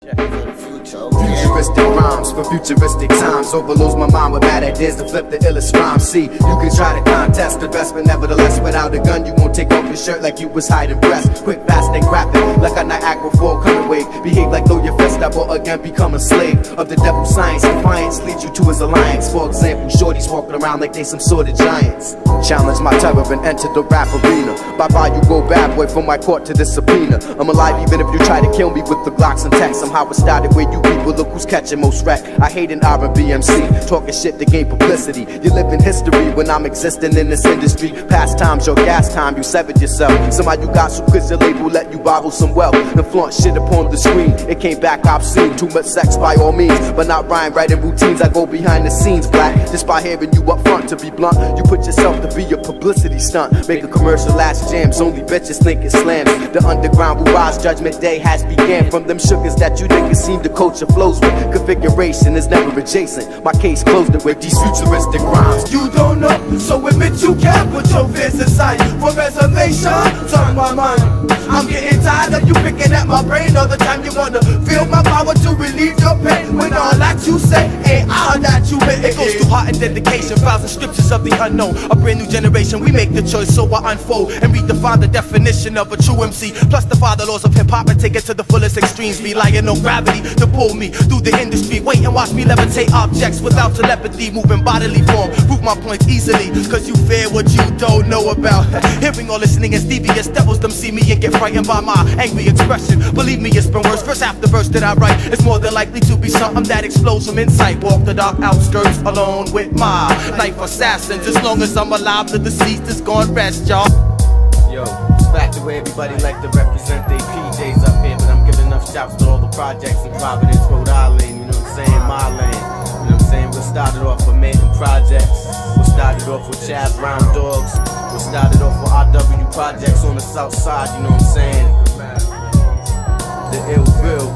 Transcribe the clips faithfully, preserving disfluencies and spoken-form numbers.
Futuristic rhymes for futuristic times. Overloads my mind with mad ideas to flip the illest rhyme. See, you can try to contest the best, but nevertheless, without a gun, you won't take off your shirt like you was hiding breasts. Quick, fast, and graphic, like a Niagara Fall coming wave. Behave like throw your fist up or again become a slave of the devil's science. Defiance leads you to his alliance. For example, shorties walking around like they some sort of giants. Challenge my terror and enter the rap arena. Bye bye, you go bad boy from my court to the subpoena. I'm alive even if you try to kill me with the Glocks and tech. Somehow it started where you people look who's catching most wreck. I hate an R and B M C talking shit to gain publicity. You live in history when I'm existing in this industry. Past times, your gas time, you severed yourself. Somehow you got so cause your label let you borrow some wealth and flaunt shit upon the screen. It came back obscene. Too much sex by all means, but not rhyme writing routines. I go behind the scenes black. Just by hearing you up front, to be blunt, you put yourself to be a publicity stunt. Make a commercial last jams, only bitches think it slams. The underground will rise, judgment day has began. From them sugars that you niggas seem to coach your flows with. Configuration is never adjacent. My case closed it with these futuristic rhymes. You don't know, so admit you can't put your fears aside. For reservation, turn my mind. I'm getting tired of you picking at my brain all the time. You wanna feel my power to relieve your pain, when all that you say ain't all that you hit. It goes through heart and dedication, files and scriptures of the unknown. A brand new generation, we make the choice, so I unfold and redefine the definition of a true M C. Plus the father laws of hip-hop and take it to the fullest extremes. Relying on gravity to pull me through the industry. Wait and watch me levitate objects without telepathy, moving bodily form. Prove my points easily, cause you fear what you don't know about. Hearing or listening is devious, devils them see me and get frightened by my angry expression. Believe me, it's been worse. Verse after verse that I write, it's more than likely to be something that explodes from insight. Walk the dark outskirts alone with my knife assassins. As long as I'm alive, the deceased is gone rest, y'all. Yo, it's back to where everybody like to represent their P Js up here, but I'm giving enough shouts to all the projects in Providence, Rhode Island, you know what I'm saying, my land. You know what I'm saying? We started off with Manhattan Projects. We started off with Chad Brown Dogs. We started off with R W Projects on the south side, you know what I'm saying? The Illville.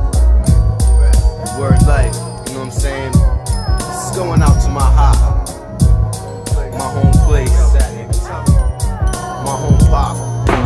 Word life, you know what I'm saying? This is going out to my heart. My home place. My home pop.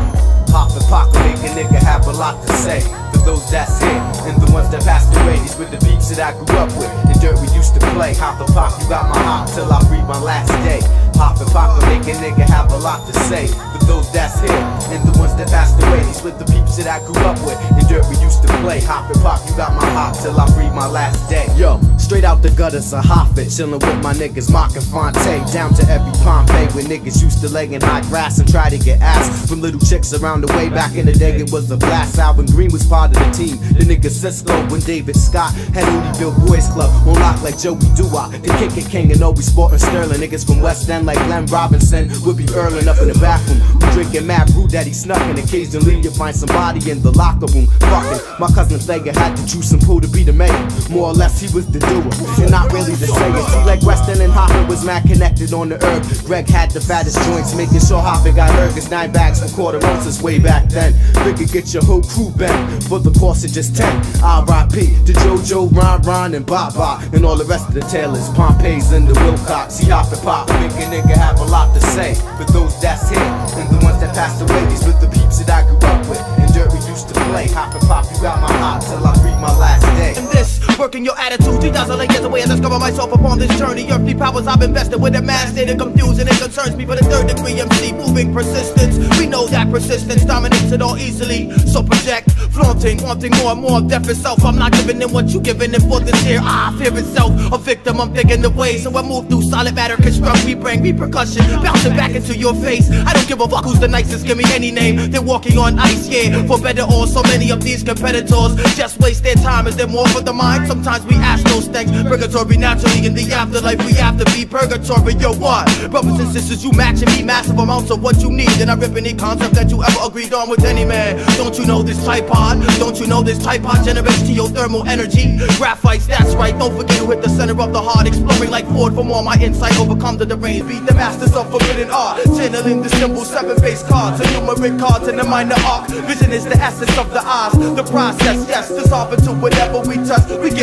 Pop and pop will make a nigga have a lot to say. For those that's here, and the ones that passed away. These with the beats that I grew up with. The dirt we used to play. Hop and pop, you got my heart till I breathe my last day. Pop and pop will make a nigga have a lot to say. For those that's here, and the ones that passed away. These with the peeps that I grew up with. The dirt we used to play. Hop and pop, you got my heart till I breathe my last day. Yo, straight out the gutters of Hoffit, chillin' with my niggas Mock and Fonte. Down to every Pompeii where niggas used to lay in hot grass and try to get ass from little chicks around the way. Back in the day it was a blast. Alvin Green was part of the team. The nigga Cisco when David Scott had Louisville Boys Club on lock like Joey Dua. The kick it king and always sporting Sterling. Niggas from West End like Glenn Robinson would be earling up in the bathroom. We drinking mad brew that he snuck, and occasionally you find somebody in the locker room fucking. My cousin Thayer had to choose some pool to be the mayor. More or less he was the doer, and not really the sayer. See, like Weston and Hopper was mad connected on the herb. Greg had the fattest joints, making sure Hopper got Ergus nine bags for quarter ounces way back then. Figure get your whole crew bent for the cost of just ten. R I P to JoJo, Ron, Ron, and Baba, and all the rest of the tailors, Pompey's and the Wilcox. See, Hop and Pop make a nigga have a lot to say. For those that's here, and the ones that passed away. These with the peeps that I grew up with, and dirt we used to play. Hop and Pop, you got my heart till I breathe my last day. And this, working your attitude, three thousand years away, I discover myself upon this journey. Earthly powers I've invested with a mass state of confusion. It concerns me for the third degree M C, moving persistence. We know that persistence dominates it all easily. So project, flaunting, wanting more and more of death itself. I'm not giving in what you giving in for this here. I fear itself, a victim, I'm thinking the way. So I move through solid matter, construct, we bring repercussion, bouncing back into your face. I don't give a fuck who's the nicest, give me any name. They're walking on ice, yeah, for better or so many of these competitors just waste their time. Is there more for the mind? Sometimes we ask those things. Purgatory naturally, in the afterlife we have to be purgatory. Yo, what? Brothers and sisters, you matching me massive amounts of what you need, and I rip any concept that you ever agreed on with any man. Don't you know this tripod? Don't you know this tripod generates geothermal energy? Graphites, that's right, don't forget to hit the center of the heart. Exploring like Ford for more, my insight overcome the deranged. Beat the masters of forbidden art, channeling the simple seven base cards, and numeric cards in the minor arc. Vision is the essence of the eyes, the process, yes, dissolve into whatever we touch. We get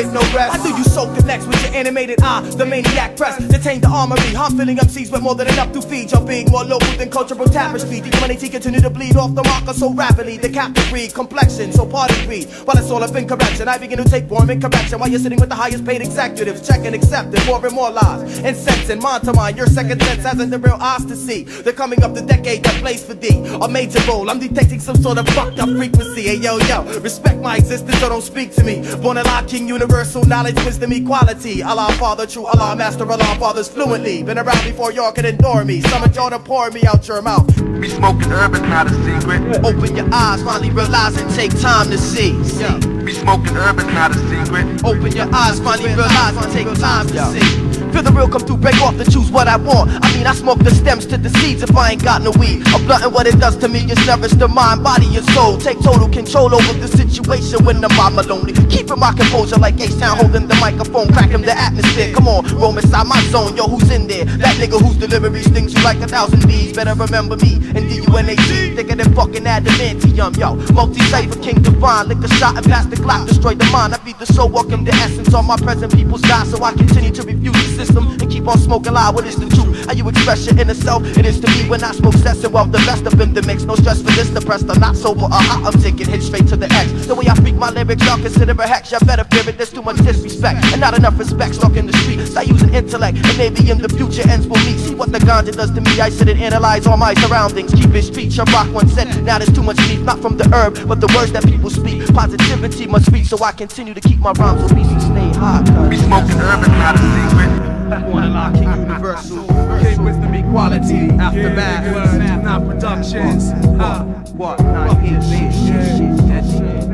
get no rest. Why do you so connect with your animated eye? The maniac press, detain the armory. I'm filling M Cs with more than enough to feed your being more local than cultural tapestry. The humanity continue to bleed off the marker so rapidly. The captive breed, complexion, so party breed. While it's all up in correction, I begin to take form in correction. While you're sitting with the highest paid executives, checking, accepting, more and more lies. Incensing, mind to mind, your second sense hasn't the real eyes to see. The coming of the decade that plays for D, a major role. I'm detecting some sort of fucked up frequency. Hey yo yo, respect my existence or don't speak to me. Born alive, king, universal knowledge, wisdom, equality. Allah Father, true Allah Master, Allah Fathers fluently. Been around before y'all can ignore me. Summon y'all to pour me out your mouth. Me smoking herb is not a secret. Open your eyes, finally realize and take time to see. Yeah. Me smoking herb is not a secret. Open your eyes, finally realize and take time to see. Feel the real come through, break off and choose what I want. I mean, I smoke the stems to the seeds if I ain't got no weed. I'm blunting what it does to me, it's nourished the mind, body, and soul. Take total control over the situation when I'm I'm lonely. Keeping my composure like H-Town, holding the microphone, cracking the atmosphere. Come on, roam inside my zone, yo, who's in there? That nigga whose delivery stings you like a thousand bees. Better remember me, and D U N A T, thicker than fucking adamantium, yo. Multi-cypher, king divine, lick a shot and pass the clock, destroy the mind. I feed the soul, welcome the essence. All my present people's die, so I continue to refuse the system and keep on smoking loud. What is the truth? How you express your inner self? It is to me when I smoke cess and well the best of them that makes no stress for this depressed or not sober or hot. I'm taking hits straight to the X. The way I speak my lyrics, y'all consider a hex. Y'all better fear it. There's too much disrespect and not enough respect. Stuck in the street, start using intellect, and maybe in the future ends for me. See what the ganja does to me. I sit and analyze all my surroundings. Keep it street. Shabak once said, now there's too much beef, not from the herb, but the words that people speak. Positivity must speak, so I continue to keep my rhymes obese and stay high. Me smoking herb is not a secret. One unlocking universal, king wisdom, equality, aftermath, yeah, not productions. Uh, what? Not here, shit, shit, shit, that shit.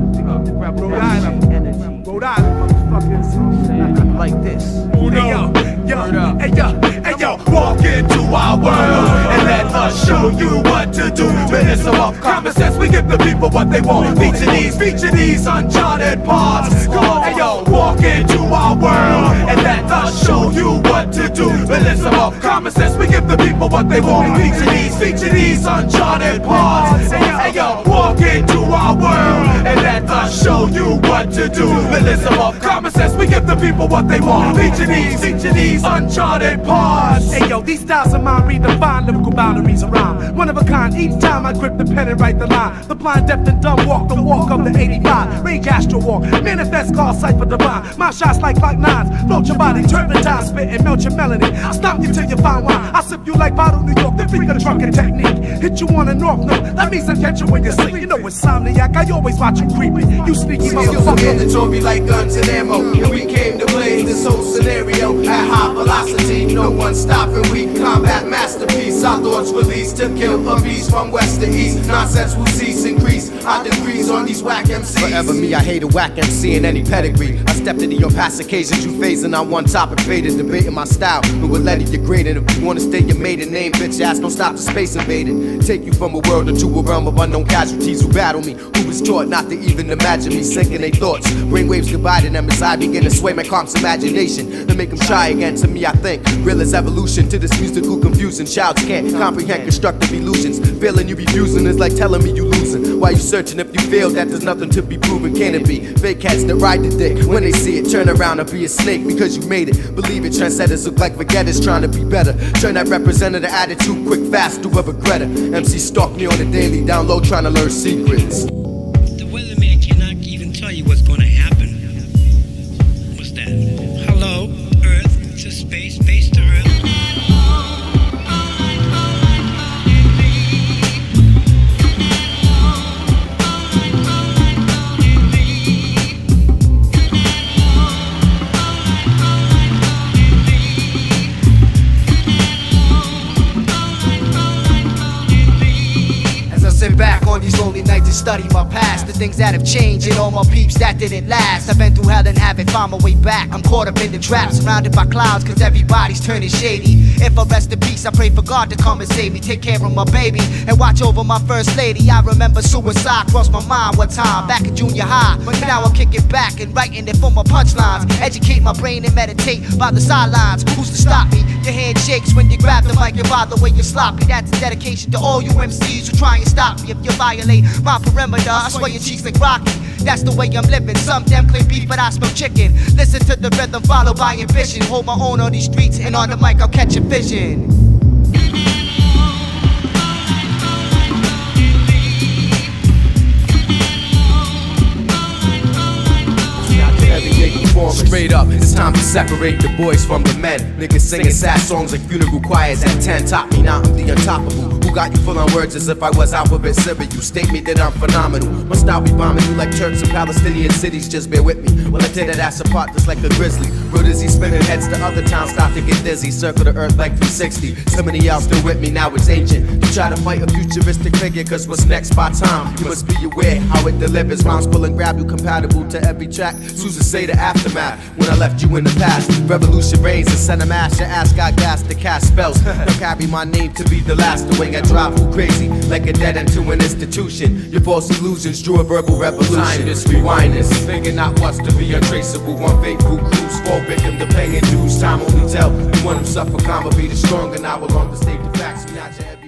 Rhode Island, Rhode Island, motherfuckers. Like this. Hey yo, yo, hey yo, hey yo, walk into our world and let us show you what to do. Minister of common sense, we give the people what they want. Feature these, feature these uncharted parts. Come on, hey yo, walk into our world and let us show you what to do. Minister of common sense, we give the people what they want. Feature these, feature these uncharted parts. Hey yo, hey yo, walk into our world and let us show you what to do. Minister of common sense, we give the people what they want. Feature these, feature these uncharted parts. Hey yo, these styles of mine redefine lyrical boundaries around. One of a kind, each time I grip the pen and write the line. The blind, deaf, and dumb walk the walk of the eighty-five. Rage astro walk, manifest, call cipher divine. My shots like like nines, float your body, turpentine, spit and melt your melody. I stop you till you find wine. I sip you like bottle New York, the freak of drunken technique. Hit you on the north note, that means I catch you when you sleep. You know insomniac, I always watch you creeping. You sneaky motherfucker. Mandatory like guns and ammo. And we came to blaze this whole scenario at high velocity. No one stopping, we combat masterpiece. Our thoughts released to kill a beast from west to east. Nonsense will cease, increase our degrees on these whack M Cs. Forever me, I hate a whack M C in any pedigree. I stepped into your past occasions, you phasing on one topic, faded, debating my style. But with Letty, you're graded. If you wanna stay your maiden name, bitch ass, don't stop the space invading. Take you from a world into a realm of unknown casualties who battle me. Who was taught not to even imagine me, sinking their thoughts. Brainwaves dividing them as I begin to sway my calm's imagination. To make them shy again, to me I think real is evolution. To this musical confusion, shouts can't comprehend constructive illusions. Feeling you refusing is like telling me you losing. Why you searching if you feel that there's nothing to be proven? Can it be fake cats that ride the dick? When they see it, turn around and be a snake because you made it. Believe it, trendsetters look like forgetters trying to be better. Turn that representative attitude quick, fast to a regretter. M C stalk me on the daily, down low trying to learn secrets. The weatherman cannot even tell you what's gonna happen. What's that? Hello, Earth to space, space to Earth. Sit back on these lonely nights and study my past, the things that have changed and all my peeps that didn't last. I've been through hell and haven't found my way back. I'm caught up in the trap, surrounded by clouds, cause everybody's turning shady. If I rest in peace, I pray for God to come and save me, take care of my baby, and watch over my first lady. I remember suicide crossed my mind one time, back in junior high, but now I'm kicking back and writing it for my punchlines. Educate my brain and meditate by the sidelines. Who's to stop me? Your hand shakes when you grab the mic, and by the way you're sloppy. That's a dedication to all you M Cs who try and stop me. If you violate my perimeter, I swear your cheeks like Rocky. That's the way I'm living. Some damn claim beef, but I smoke chicken. Listen to the rhythm, followed by ambition. Hold my own on these streets, and on the mic I'll catch a vision. Straight up, it's time to separate the boys from the men. Niggas singing sad songs like funeral choirs at ten. Top me, now I'm the untoppable. Who got you full on words as if I was alphabet Syria? You state me that I'm phenomenal. Must I be bombing you like Turks and Palestinian cities? Just bear with me. Well, I tear that ass apart just like a grizzly. Real dizzy, spinning heads to other towns, start to get dizzy. Circle the earth like three sixty. So many y'all still with me, now it's ancient. You try to fight a futuristic figure, cause what's next by time? You must be aware how it delivers. Rhymes pull and grab you, compatible to every track. Susan say the aftermath. When I left you in the past, revolution reigns and send a mash. Your ass got gas to cast spells. Now carry my name to be the last. The way I drive you crazy, like a dead end to an institution. Your false illusions drew a verbal revolution. Scientists, rewind this, figuring out what's to be untraceable. One faithful cruise, fall victim to paying dues. Time only tell. The one who suffer karma be the strong, and I will understate the facts. We not your